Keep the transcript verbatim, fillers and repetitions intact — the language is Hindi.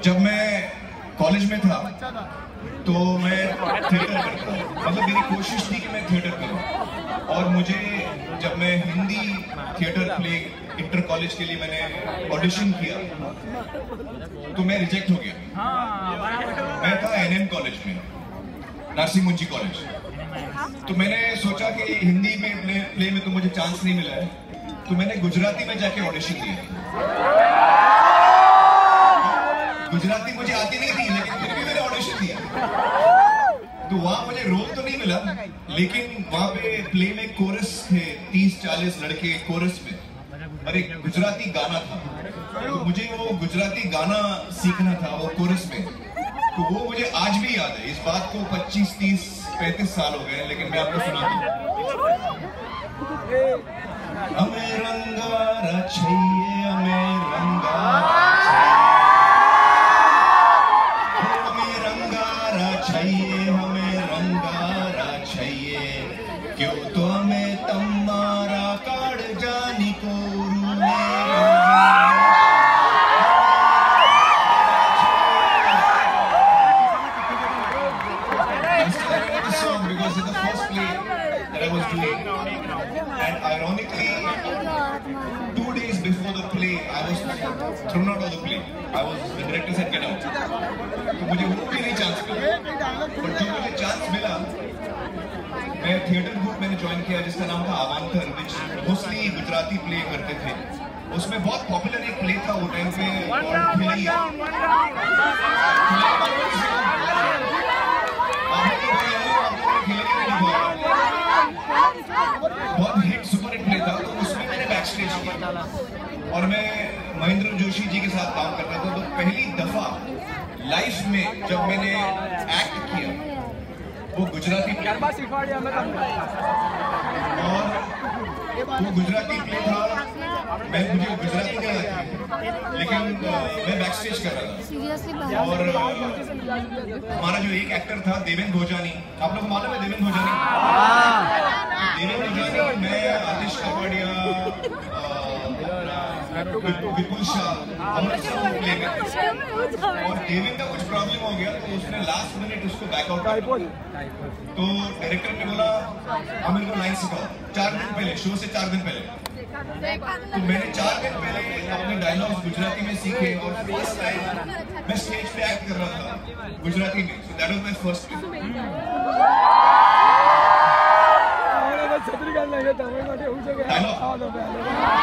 जब मैं कॉलेज में था तो मैं थिएटर करता, मतलब मेरी कोशिश थी कि मैं थिएटर करूं। और मुझे जब मैं Hindi theatre play inter college के लिए मैंने ऑडिशन किया तो मैं रिजेक्ट हो गया। मैं था एनएम कॉलेज में, नरसिंह मुंशी कॉलेज। तो मैंने सोचा कि हिंदी में प्ले, प्ले में तो मुझे चांस नहीं मिला है, तो मैंने गुजराती में जाके ऑडिशन दिया। गुजराती मुझे आती नहीं थी, लेकिन फिर भी मैंने ऑडिशन दिया। तो वहां मुझे रोल तो नहीं मिला, लेकिन वहां पे प्ले में कोरस थे, तीस चालीस लड़के कोरस में, और एक गुजराती गाना था। तो मुझे वो गुजराती गाना सीखना था, वो कोरस में। तो वो मुझे आज भी याद है। इस बात को पच्चीस तीस पैंतीस साल हो गए, लेकिन मैं आपको सुनाता हूँ। हमें रंगारा चाहिए, हमें रंगारा चाहिए, हमें रंगारा चाहिए, क्यों तो हमें तम्मारा काड़ जानी को song because it's the first play that I was doing, and ironically two days before the play I was thrown out of the play. I was the director said get out. तो मुझे वो भी नहीं चांस मिला, पर जब मुझे चांस मिला मैं थिएटर ग्रुप मैंने ज्वाइन किया जिसका नाम था Avantar, which mostly Gujarati play करते थे। उसमें बहुत पॉपुलर एक प्ले था वो टाइम पे, बहुत हिट सुपर हिट प्ले था। तो उसमें मैंने बैक स्टेज किया और मैं महेंद्र जोशी जी के साथ काम करता था। तो पहली दफा लाइफ में जब मैंने एक्ट किया वो गुजराती प्ले, और वो गुजराती प्ले था। मैं मुझे गुजराती नहीं आती, लेकिन मैं बैक स्टेज कर रहा था। और हमारा जो एक एक्टर था देवेंद्र भोजानी, आप लोग को मालूम है देवेंद्र भोजानी? देवेंद्र भोजानी, मैं आतिश कपाड़िया, विपुल शाह, हम सब प्ले में थे। और देवेंद्र का कुछ प्रॉब्लम हो गया तो उसने लास्ट मिनट उसको बैकआउट किया। तो डायरेक्टर ने बोला आमिर को लाइन सिखाओ, चार दिन पहले, शो से चार दिन पहले। तो मैंने चार दिन पहले अपने डायलॉग्स गुजराती में सीखे और फर्स्ट टाइम मैं स्टेज पे एक्ट कर रहा था गुजराती में। So that was my first dialogue.